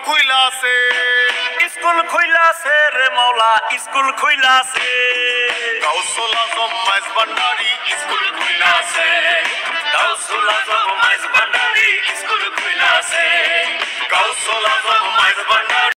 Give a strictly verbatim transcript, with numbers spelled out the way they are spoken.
খুইলাছে school খুইলাছে রে মৌলা school খুইলাছে গাউসুল আজম মাইজ ভান্ডারি স্কুল খুইলাছে গাউসুল আজম মাইজ ভান্ডারি স্কুল খুইলাছে গাউসুল আজম মাইজ ভান্ডারি